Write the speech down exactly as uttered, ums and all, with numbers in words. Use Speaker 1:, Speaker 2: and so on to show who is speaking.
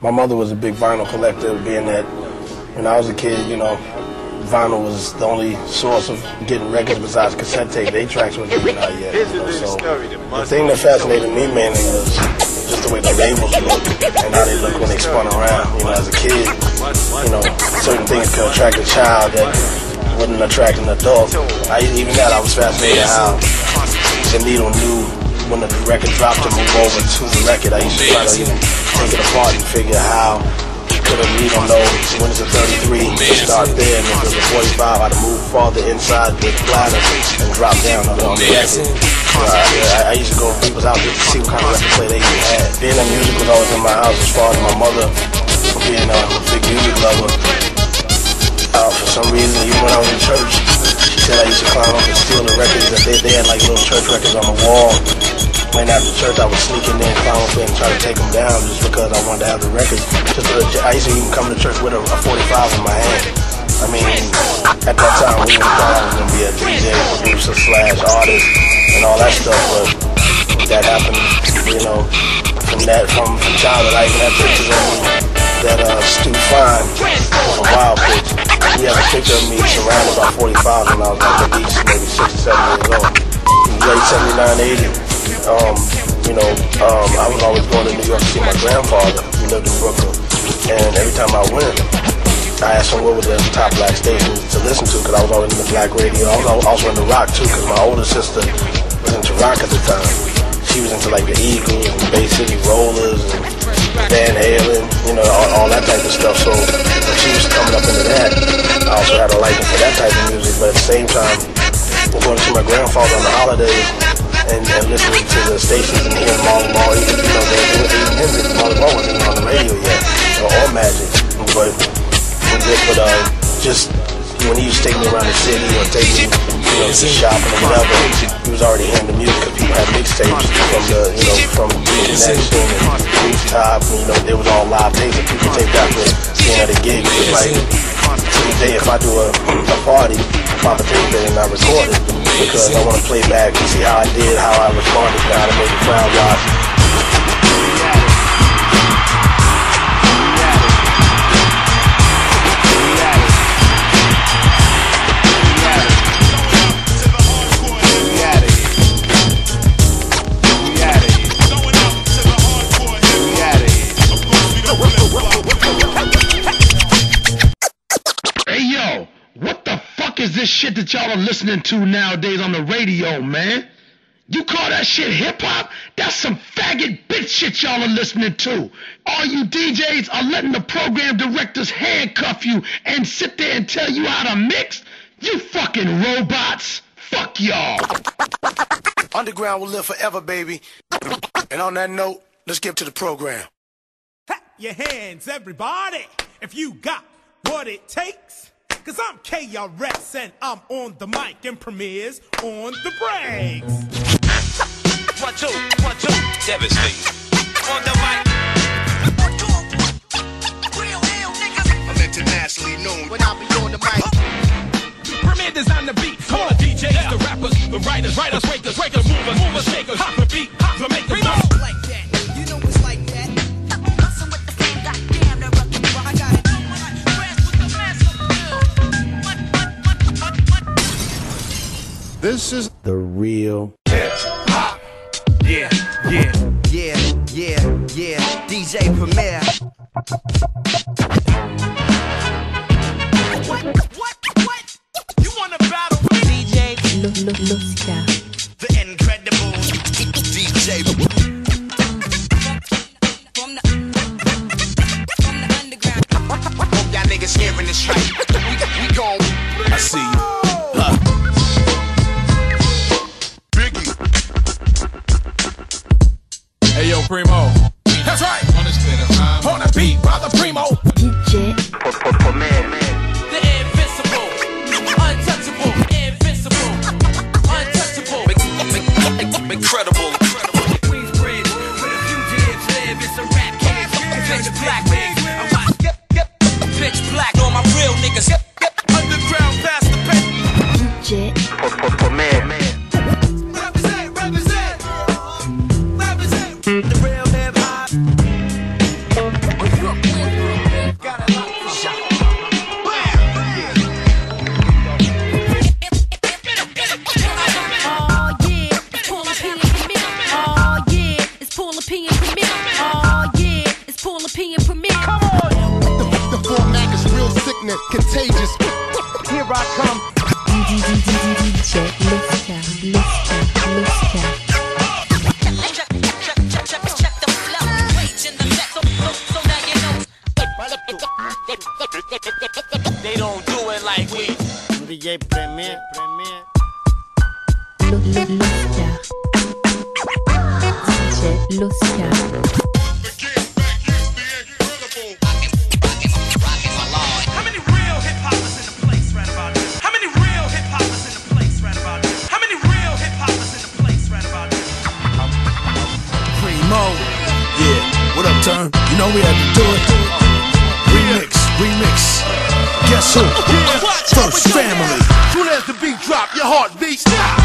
Speaker 1: My mother was a big vinyl collector, being that when I was a kid, you know, vinyl was the only source of getting records besides cassette tape. Eight tracks wasn't even out yet. You know, so the thing that fascinated me mainly was just the way the labels look and how they look when they spun around. You know, as a kid, you know, certain things could attract a child that wouldn't attract an adult. I, even that, I was fascinated how the needle knew when the record dropped to move over to the record. I used to try to even take it apart and figure how could a needle know when it's a thirty-three, start there, and if it was a forty-five, I'd move farther inside the bladder and drop down on the record. So I, I, I used to go to people's houses to see what kind of record player they even had. Being that music was always in my house, as far as my mother being a big music lover. Uh, for some reason, even when I was in church, she said I used to climb up and steal the records that they, they had, like little church records on the wall. And after church, I would sneak in there and climb up there and try to take them down just because I wanted to have the records. Just to, I used to even come to church with a, a forty-five in my hand. I mean, at that time, we didn't thought I was going to be a D J, producer, slash artist, and all that stuff, but that happened, you know, from that, from, from childhood. I even had pictures of me that uh, Stu Fine from Wild Pitch. He has a picture of me surrounded by forty-fives when I was like at least maybe six or seven years old. In late seventy-nine, eighty, um, you know, um, I was always going to New York to see my grandfather. He lived in Brooklyn. And every time I went, I asked him what was the top black station to listen to, because I was always into black radio. I was also into rock too, because my older sister was into rock at the time. She was into like the Eagles and Bay City Rollers and Van Halen, you know, all, all that type of stuff. So when she was coming up into that, I also had a liking for that type of music. But at the same time, we're going to see my grandfather on the holidays and, and listening to the stations and hearing Marley Marl, even, you know, they were even him, because Marley Marl wasn't even on the radio yet, or, or Magic. But, but uh, just when he used to take me around the city or take me, you know, to shopping or whatever, he was already hearing the music, because people had mixtapes from the, you know, from Connection and Rooftop, and, you know, it was all live tapes that people taped after being at a gig. It was like, to the day, if I do a, a party, pop a tape in and I record it, because I want to play back and see how I did, how I responded, how to make the crowd watch.
Speaker 2: Is this shit that y'all are listening to nowadays on the radio, man? You call that shit hip-hop? That's some faggot bitch shit y'all are listening to. All you D Js are letting the program directors handcuff you and sit there and tell you how to mix? You fucking robots. Fuck y'all.
Speaker 3: Underground will live forever, baby. And on that note, let's get to the program.
Speaker 4: Clap your hands, everybody, if you got what it takes. Cause I'm K R S and I'm on the mic and Premier's on the breaks.
Speaker 5: One, two, one, two, devastating. On the mic. Real ill niggas. I'm internationally known when I be on the mic.
Speaker 4: Premier design the beat. Come on, D Js, yeah. The rappers, the writers, writers, wakers, wakers, movers, movers, shakers, hop the beat, hop the makers.
Speaker 5: Like that, you know it's like that. Bustin' with the game, goddamn, they're up the I got it.
Speaker 1: This is the real
Speaker 4: hip hop. Yeah, yeah,
Speaker 5: yeah, yeah, yeah. D J Premier. What? What? What? You wanna battle with D J?
Speaker 6: Luska.
Speaker 5: The incredible D J. From the from the underground. Hope y'all niggas hearing this right. We we gon'
Speaker 4: I see you. Huh. Hey yo, Primo. That's right. On the spin around. On the beat, brother Primo.
Speaker 6: D J.
Speaker 5: The invincible, untouchable, invincible, untouchable, incredible. Queensbridge, where the fugitives live, it's a rap cage. Pitch black, I watch. Pitch black on my real niggas. Underground past the pen.
Speaker 6: D J.
Speaker 5: Represent, represent, represent. The real European premiere.
Speaker 7: Come on! The, the format is real sickening, contagious.
Speaker 3: Here I come.
Speaker 6: D J Luska, Luska, Luska.
Speaker 5: Check, check, check, check, check the flow. Rage in the set, so, so, so now you know.
Speaker 3: They don't do it like we.
Speaker 7: D J Premier, Premier.
Speaker 6: Luska. D J Luska.
Speaker 4: How many real hip-hoppers in the place right about now? How many real hip-hoppers in the place right about now? How many real hip-hoppers in the place right about now?
Speaker 3: Primo. Yeah, what up, Turn? You know we had to do it. Remix, remix. Guess who?
Speaker 7: Yeah.
Speaker 3: First family.
Speaker 7: Soon as the beat drop, your heart beats.